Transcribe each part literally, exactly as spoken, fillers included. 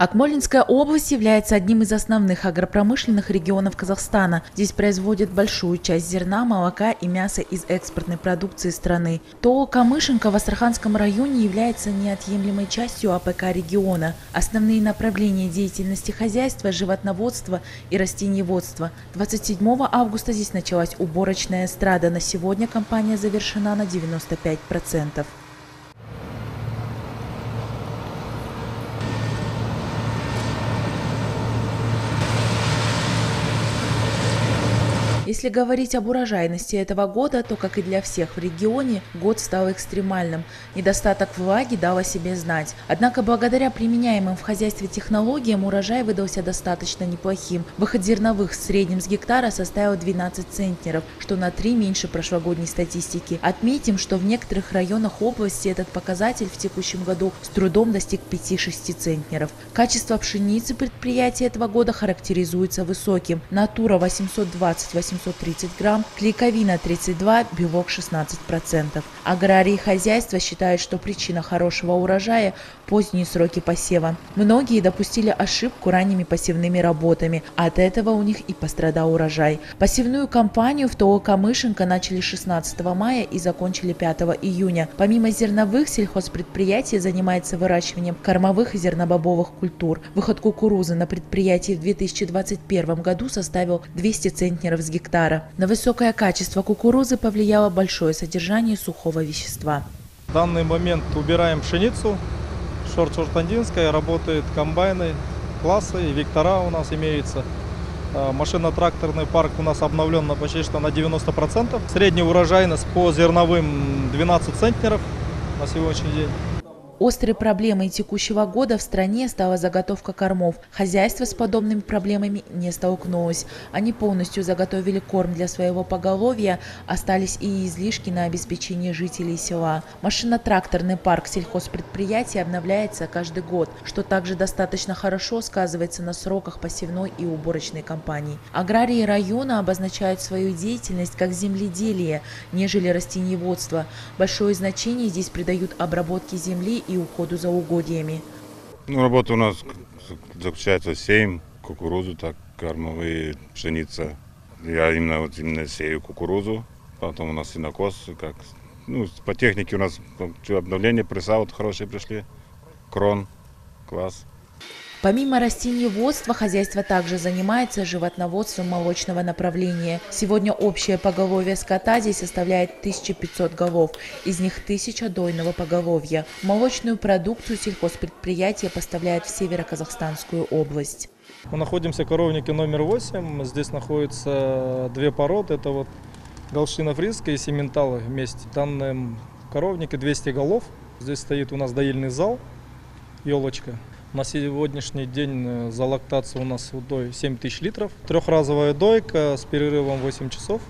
Акмолинская область является одним из основных агропромышленных регионов Казахстана. Здесь производят большую часть зерна, молока и мяса из экспортной продукции страны. ТОО «Камышинка» в Астраханском районе является неотъемлемой частью АПК региона. Основные направления деятельности хозяйства – животноводство и растениеводство. двадцать седьмого августа здесь началась уборочная эстрада. На сегодня компания завершена на девяносто пять процентов. Если говорить об урожайности этого года, то, как и для всех в регионе, год стал экстремальным. Недостаток влаги дал о себе знать. Однако, благодаря применяемым в хозяйстве технологиям, урожай выдался достаточно неплохим. Выход зерновых в среднем с гектара составил двенадцать центнеров, что на три меньше прошлогодней статистики. Отметим, что в некоторых районах области этот показатель в текущем году с трудом достиг пяти-шести центнеров. Качество пшеницы предприятия этого года характеризуется высоким. Натура восемьсот двадцать — восемьсот тридцать грамм, клейковина тридцать два, белок шестнадцать процентов. Аграрии хозяйства считают, что причина хорошего урожая – поздние сроки посева. Многие допустили ошибку ранними посевными работами, а от этого у них и пострадал урожай. Посевную кампанию в ТОО «Камышинка» начали шестнадцатого мая и закончили пятого июня. Помимо зерновых, сельхозпредприятие занимается выращиванием кормовых и зернобобовых культур. Выход кукурузы на предприятии в две тысячи двадцать первом году составил двести центнеров с гектара. На высокое качество кукурузы повлияло большое содержание сухого вещества. В данный момент убираем пшеницу. Шорт-шортандинская, работают комбайны, классы и вектора у нас имеются. Машино-тракторный парк у нас обновлен на почти что на девяносто процентов. Средняя урожайность по зерновым двенадцать центнеров на сегодняшний день. Острой проблемой текущего года в стране стала заготовка кормов. Хозяйство с подобными проблемами не столкнулось. Они полностью заготовили корм для своего поголовья, остались и излишки на обеспечение жителей села. Машино-тракторный парк сельхозпредприятия обновляется каждый год, что также достаточно хорошо сказывается на сроках посевной и уборочной кампаний. Аграрии района обозначают свою деятельность как земледелие, нежели растениеводство. Большое значение здесь придают обработке земли и уходу за угодьями. Ну, работа у нас заключается в сеем кукурузу, так, кормовые, пшеница. Я именно, вот, именно сею кукурузу, потом у нас сенокос. Как, ну, по технике у нас обновление, пресса вот хорошие пришли, крон, класс. Помимо растениеводства, хозяйство также занимается животноводством молочного направления. Сегодня общее поголовье скота здесь составляет тысяча пятьсот голов, из них тысяча дойного поголовья. Молочную продукцию сельхозпредприятие поставляет в Северо-Казахстанскую область. Мы находимся в коровнике номер восемь. Здесь находятся две породы. Это вот галштино-фризская и симменталы вместе. В данном коровнике двести голов. Здесь стоит у нас доильный зал, елочка. На сегодняшний день за лактацию у нас удой семь тысяч литров. Трехразовая дойка с перерывом восемь часов.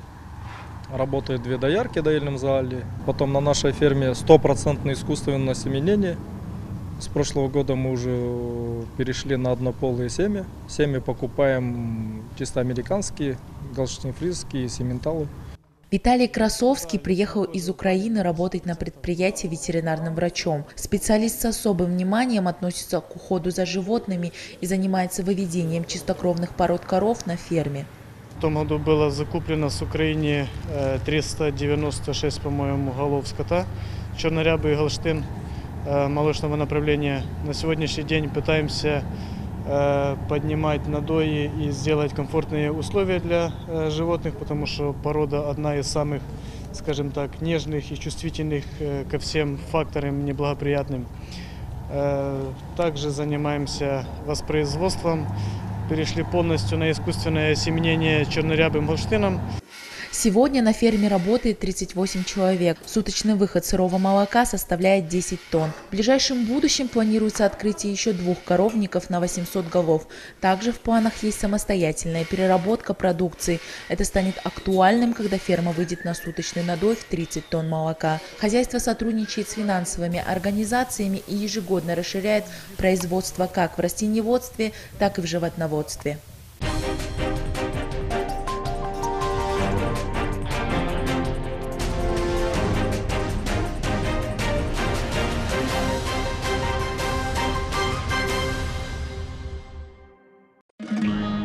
Работают две доярки в доильном зале. Потом на нашей ферме стопроцентное искусственное осеменение. С прошлого года мы уже перешли на однополые семя. Семя покупаем чисто американские, галштино-фризские, симменталы. Виталий Красовский приехал из Украины работать на предприятии ветеринарным врачом. Специалист с особым вниманием относится к уходу за животными и занимается выведением чистокровных пород коров на ферме. В том году было закуплено с Украины триста девяносто шесть, по-моему, голов скота, чернорябый галштин молочного направления. На сегодняшний день пытаемся поднимать надои и сделать комфортные условия для животных, потому что порода одна из самых, скажем так, нежных и чувствительных ко всем факторам неблагоприятным. Также занимаемся воспроизводством, перешли полностью на искусственное осеменение чернорябым галштином. Сегодня на ферме работает тридцать восемь человек. Суточный выход сырого молока составляет десять тонн. В ближайшем будущем планируется открытие еще двух коровников на восемьсот голов. Также в планах есть самостоятельная переработка продукции. Это станет актуальным, когда ферма выйдет на суточный надой в тридцать тонн молока. Хозяйство сотрудничает с финансовыми организациями и ежегодно расширяет производство как в растениеводстве, так и в животноводстве. Thank you.